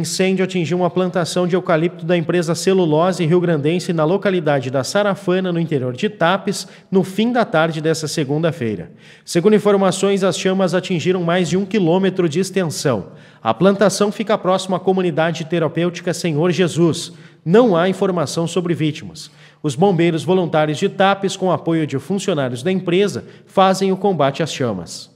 incêndio atingiu uma plantação de eucalipto da empresa Celulose Rio-Grandense na localidade da Sarafana, no interior de Tapes, no fim da tarde desta segunda-feira. Segundo informações, as chamas atingiram mais de 1 quilômetro de extensão. A plantação fica próxima à comunidade terapêutica Senhor Jesus. Não há informação sobre vítimas. Os bombeiros voluntários de Tapes, com apoio de funcionários da empresa, fazem o combate às chamas.